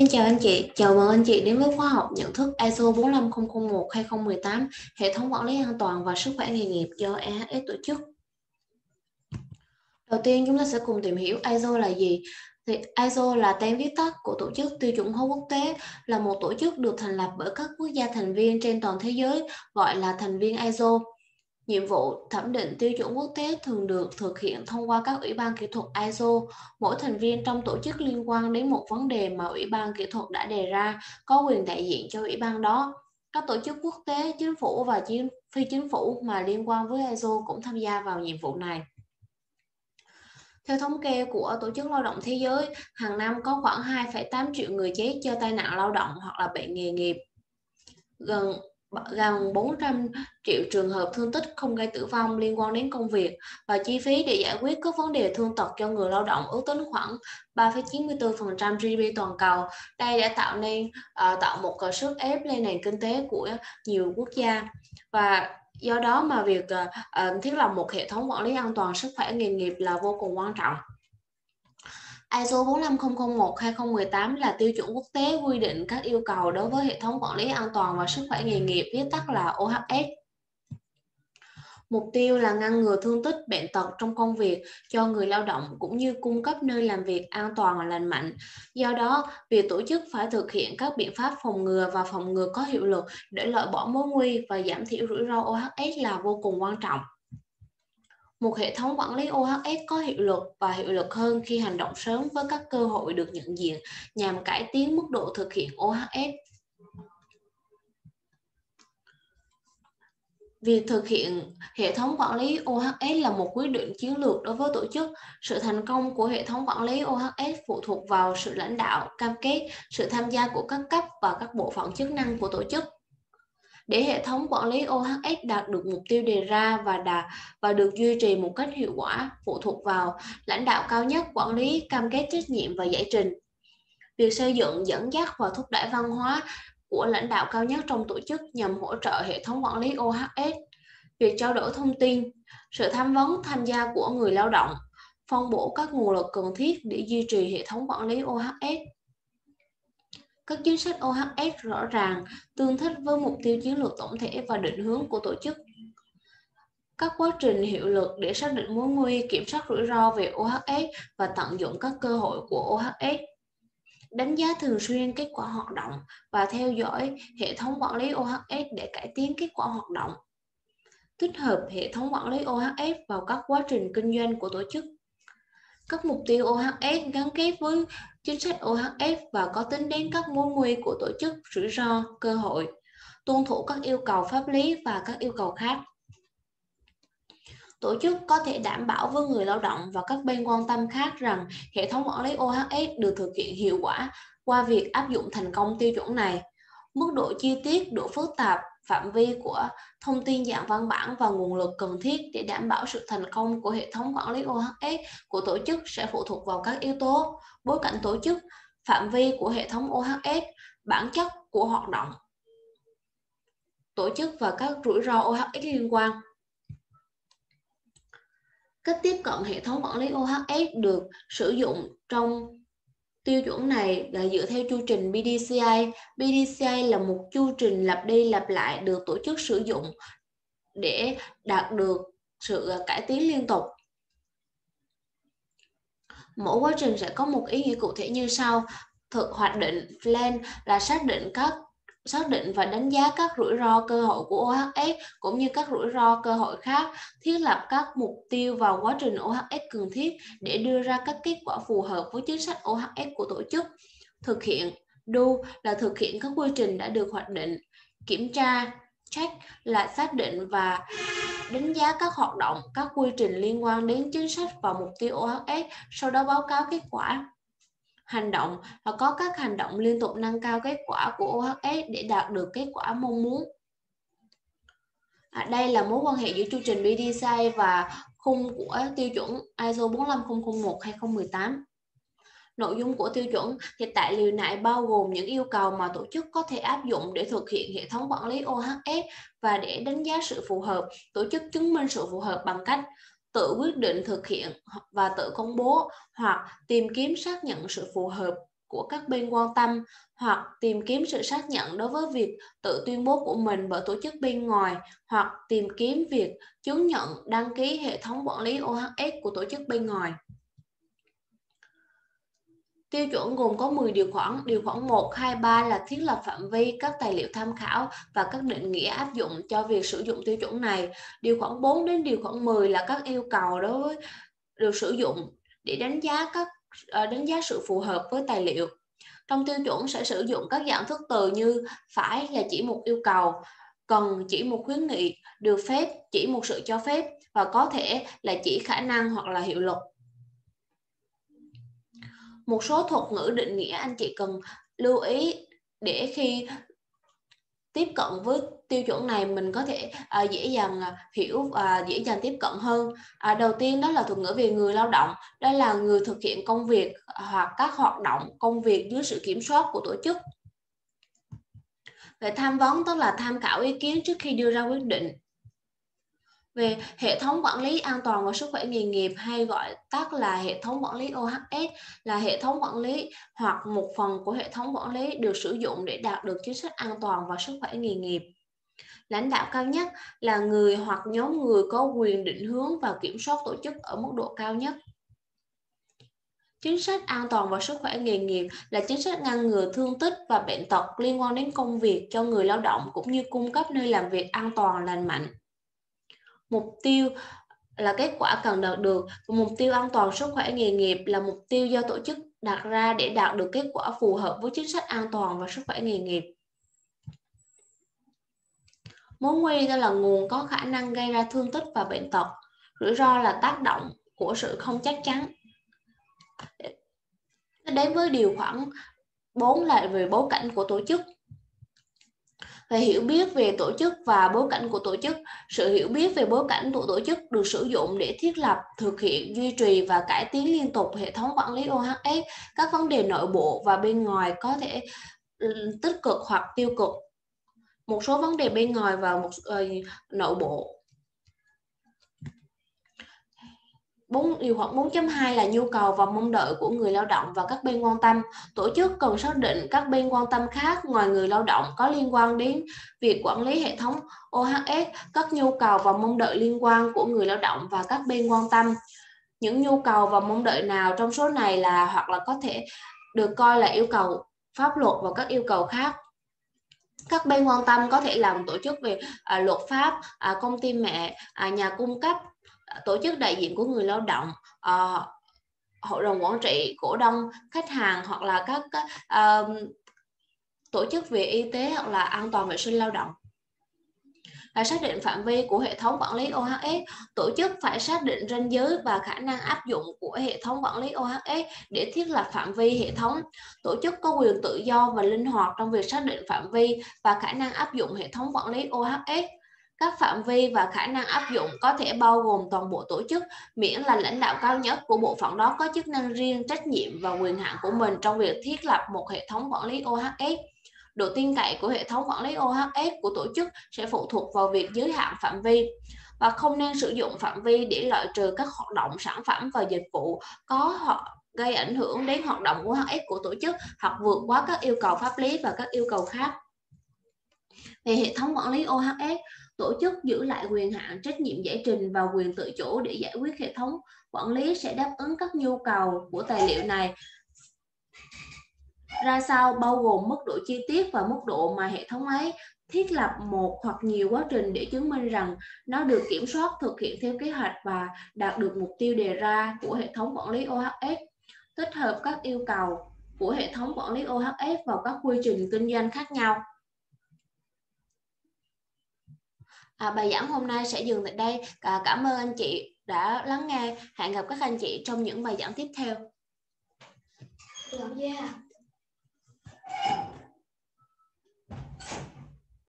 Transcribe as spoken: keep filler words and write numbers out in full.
Xin chào anh chị, chào mừng anh chị đến với khóa học nhận thức i ét o bốn lăm không không một hai không một tám, hệ thống quản lý an toàn và sức khỏe nghề nghiệp do e hát ét tổ chức. Đầu tiên chúng ta sẽ cùng tìm hiểu i ét o là gì. Thì i ét o là tên viết tắt của Tổ chức Tiêu chuẩn hóa quốc tế, là một tổ chức được thành lập bởi các quốc gia thành viên trên toàn thế giới, gọi là thành viên i ét o. Nhiệm vụ thẩm định tiêu chuẩn quốc tế thường được thực hiện thông qua các ủy ban kỹ thuật i ét o. Mỗi thành viên trong tổ chức liên quan đến một vấn đề mà ủy ban kỹ thuật đã đề ra, có quyền đại diện cho ủy ban đó. Các tổ chức quốc tế, chính phủ và phi chính phủ mà liên quan với i ét o cũng tham gia vào nhiệm vụ này. Theo thống kê của Tổ chức Lao động Thế giới, hàng năm có khoảng hai phẩy tám triệu người chết do tai nạn lao động hoặc là bệnh nghề nghiệp. Gần gần bốn trăm triệu trường hợp thương tích không gây tử vong liên quan đến công việc, và chi phí để giải quyết các vấn đề thương tật cho người lao động ước tính khoảng ba phẩy chín mươi tư phần trăm giê đê pê toàn cầu. Đây đã tạo nên uh, tạo một sức ép lên nền kinh tế của nhiều quốc gia, và do đó mà việc uh, uh, thiết lập một hệ thống quản lý an toàn sức khỏe nghề nghiệp là vô cùng quan trọng. i ét o bốn lăm không không một hai không một tám là tiêu chuẩn quốc tế quy định các yêu cầu đối với hệ thống quản lý an toàn và sức khỏe nghề nghiệp, viết tắt là o hát ét. Mục tiêu là ngăn ngừa thương tích, bệnh tật trong công việc cho người lao động, cũng như cung cấp nơi làm việc an toàn và lành mạnh. Do đó, việc tổ chức phải thực hiện các biện pháp phòng ngừa và phòng ngừa có hiệu lực để loại bỏ mối nguy và giảm thiểu rủi ro o hát ét là vô cùng quan trọng. Một hệ thống quản lý o hát ét có hiệu lực và hiệu lực hơn khi hành động sớm với các cơ hội được nhận diện nhằm cải tiến mức độ thực hiện o hát ét. Việc thực hiện hệ thống quản lý o hát ét là một quyết định chiến lược đối với tổ chức. Sự thành công của hệ thống quản lý o hát ét phụ thuộc vào sự lãnh đạo, cam kết, sự tham gia của các cấp và các bộ phận chức năng của tổ chức. Để hệ thống quản lý o hát ét đạt được mục tiêu đề ra và đạt và được duy trì một cách hiệu quả phụ thuộc vào lãnh đạo cao nhất, quản lý, cam kết trách nhiệm và giải trình. Việc xây dựng, dẫn dắt và thúc đẩy văn hóa của lãnh đạo cao nhất trong tổ chức nhằm hỗ trợ hệ thống quản lý o hát ét. Việc trao đổi thông tin, sự tham vấn, tham gia của người lao động, phân bổ các nguồn lực cần thiết để duy trì hệ thống quản lý o hát ét. Các chính sách o hát ét rõ ràng, tương thích với mục tiêu chiến lược tổng thể và định hướng của tổ chức. Các quá trình hiệu lực để xác định mối nguy, kiểm soát rủi ro về o hát ét và tận dụng các cơ hội của o hát ét. Đánh giá thường xuyên kết quả hoạt động và theo dõi hệ thống quản lý o hát ét để cải tiến kết quả hoạt động. Tích hợp hệ thống quản lý o hát ét vào các quá trình kinh doanh của tổ chức. Các mục tiêu o hát ét gắn kết với chính sách o hát ét và có tính đến các mối nguy của tổ chức, rủi ro, cơ hội, tuân thủ các yêu cầu pháp lý và các yêu cầu khác. Tổ chức có thể đảm bảo với người lao động và các bên quan tâm khác rằng hệ thống quản lý o hát ét được thực hiện hiệu quả qua việc áp dụng thành công tiêu chuẩn này. Mức độ chi tiết, độ phức tạp, phạm vi của thông tin dạng văn bản và nguồn lực cần thiết để đảm bảo sự thành công của hệ thống quản lý o hát ét của tổ chức sẽ phụ thuộc vào các yếu tố: bối cảnh tổ chức, phạm vi của hệ thống o hát ét, bản chất của hoạt động tổ chức và các rủi ro o hát ét liên quan. Cách tiếp cận hệ thống quản lý o hát ét được sử dụng trong tiêu chuẩn này là dựa theo chu trình pê đê xê a. pê đê xê a là một chu trình lặp đi lặp lại được tổ chức sử dụng để đạt được sự cải tiến liên tục. Mỗi quá trình sẽ có một ý nghĩa cụ thể như sau. Thực hoạch định plan là xác định các xác định và đánh giá các rủi ro cơ hội của o hát ét cũng như các rủi ro cơ hội khác, thiết lập các mục tiêu vào quá trình o hát ét cần thiết để đưa ra các kết quả phù hợp với chính sách o hát ét của tổ chức. Thực hiện do là thực hiện các quy trình đã được hoạch định. Kiểm tra check là xác định và đánh giá các hoạt động, các quy trình liên quan đến chính sách và mục tiêu o hát ét, sau đó báo cáo kết quả. Hành động là có các hành động liên tục nâng cao kết quả của o hát ét để đạt được kết quả mong muốn. À, đây là mối quan hệ giữa chu trình pê đê xê a và khung của tiêu chuẩn i ét o bốn lăm không không một hai không một tám. Nội dung của tiêu chuẩn thì tại liều này bao gồm những yêu cầu mà tổ chức có thể áp dụng để thực hiện hệ thống quản lý o hát ét, và để đánh giá sự phù hợp, tổ chức chứng minh sự phù hợp bằng cách tự quyết định thực hiện và tự công bố, hoặc tìm kiếm xác nhận sự phù hợp của các bên quan tâm, hoặc tìm kiếm sự xác nhận đối với việc tự tuyên bố của mình bởi tổ chức bên ngoài, hoặc tìm kiếm việc chứng nhận đăng ký hệ thống quản lý O H S của tổ chức bên ngoài. Tiêu chuẩn gồm có mười điều khoản. Điều khoản một, hai, ba là thiết lập phạm vi, các tài liệu tham khảo và các định nghĩa áp dụng cho việc sử dụng tiêu chuẩn này. Điều khoản bốn đến điều khoản mười là các yêu cầu đối với được sử dụng để đánh giá các đánh giá sự phù hợp với tài liệu. Trong tiêu chuẩn sẽ sử dụng các dạng thức từ như phải là chỉ một yêu cầu, cần chỉ một khuyến nghị, được phép chỉ một sự cho phép và có thể là chỉ khả năng hoặc là hiệu lực. Một số thuật ngữ định nghĩa anh chị cần lưu ý để khi tiếp cận với tiêu chuẩn này mình có thể à, dễ dàng hiểu và dễ dàng tiếp cận hơn. À, đầu tiên đó là thuật ngữ về người lao động. Đây là người thực hiện công việc hoặc các hoạt động công việc dưới sự kiểm soát của tổ chức. Về tham vấn tức là tham khảo ý kiến trước khi đưa ra quyết định. Về hệ thống quản lý an toàn và sức khỏe nghề nghiệp hay gọi tắt là hệ thống quản lý O H S là hệ thống quản lý hoặc một phần của hệ thống quản lý được sử dụng để đạt được chính sách an toàn và sức khỏe nghề nghiệp. Lãnh đạo cao nhất là người hoặc nhóm người có quyền định hướng và kiểm soát tổ chức ở mức độ cao nhất. Chính sách an toàn và sức khỏe nghề nghiệp là chính sách ngăn ngừa thương tích và bệnh tật liên quan đến công việc cho người lao động cũng như cung cấp nơi làm việc an toàn lành mạnh. Mục tiêu là kết quả cần đạt được. Mục tiêu an toàn sức khỏe nghề nghiệp là mục tiêu do tổ chức đặt ra để đạt được kết quả phù hợp với chính sách an toàn và sức khỏe nghề nghiệp. Mối nguy đó là nguồn có khả năng gây ra thương tích và bệnh tật. Rủi ro là tác động của sự không chắc chắn. Đến với điều khoản bốn là về bối cảnh của tổ chức. Về hiểu biết về tổ chức và bối cảnh của tổ chức, sự hiểu biết về bối cảnh của tổ chức được sử dụng để thiết lập, thực hiện, duy trì và cải tiến liên tục hệ thống quản lý O H S. Các vấn đề nội bộ và bên ngoài có thể tích cực hoặc tiêu cực. Một số vấn đề bên ngoài và một uh, nội bộ. Điều khoản bốn chấm hai là nhu cầu và mong đợi của người lao động và các bên quan tâm. Tổ chức cần xác định các bên quan tâm khác ngoài người lao động có liên quan đến việc quản lý hệ thống O H S, các nhu cầu và mong đợi liên quan của người lao động và các bên quan tâm. Những nhu cầu và mong đợi nào trong số này là hoặc là có thể được coi là yêu cầu pháp luật và các yêu cầu khác. Các bên quan tâm có thể là tổ chức về à, luật pháp, à, công ty mẹ, à, nhà cung cấp, tổ chức đại diện của người lao động, uh, hội đồng quản trị, cổ đông, khách hàng hoặc là các uh, tổ chức về y tế hoặc là an toàn vệ sinh lao động. Là xác định phạm vi của hệ thống quản lý O H S, tổ chức phải xác định ranh giới và khả năng áp dụng của hệ thống quản lý O H S để thiết lập phạm vi hệ thống. Tổ chức có quyền tự do và linh hoạt trong việc xác định phạm vi và khả năng áp dụng hệ thống quản lý O H S. Các phạm vi và khả năng áp dụng có thể bao gồm toàn bộ tổ chức, miễn là lãnh đạo cao nhất của bộ phận đó có chức năng riêng, trách nhiệm và quyền hạn của mình trong việc thiết lập một hệ thống quản lý O H S. Độ tin cậy của hệ thống quản lý O H S của tổ chức sẽ phụ thuộc vào việc giới hạn phạm vi và không nên sử dụng phạm vi để loại trừ các hoạt động, sản phẩm và dịch vụ có hoặc gây ảnh hưởng đến hoạt động O H S của tổ chức hoặc vượt quá các yêu cầu pháp lý và các yêu cầu khác. Về hệ thống quản lý O H S, tổ chức giữ lại quyền hạn, trách nhiệm giải trình và quyền tự chủ để giải quyết. Hệ thống quản lý sẽ đáp ứng các nhu cầu của tài liệu này ra sao, bao gồm mức độ chi tiết và mức độ mà hệ thống ấy thiết lập một hoặc nhiều quá trình để chứng minh rằng nó được kiểm soát, thực hiện theo kế hoạch và đạt được mục tiêu đề ra của hệ thống quản lý O H S. Tích hợp các yêu cầu của hệ thống quản lý O H S vào các quy trình kinh doanh khác nhau. À, bài giảng hôm nay sẽ dừng tại đây. À, cảm ơn anh chị đã lắng nghe. Hẹn gặp các anh chị trong những bài giảng tiếp theo. Yeah.